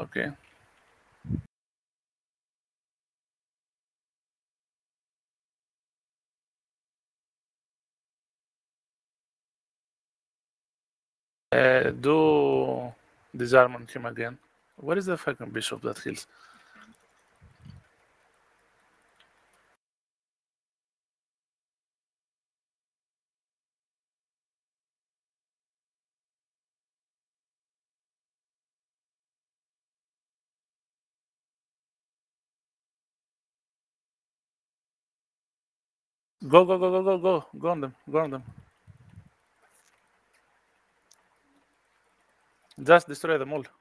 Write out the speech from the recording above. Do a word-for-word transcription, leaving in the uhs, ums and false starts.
Okay. Uh, do disarm on him again. Where is the fucking bishop that heals? Go, go, go, go, go, go. Go on them. Go on them. Just destroy them all.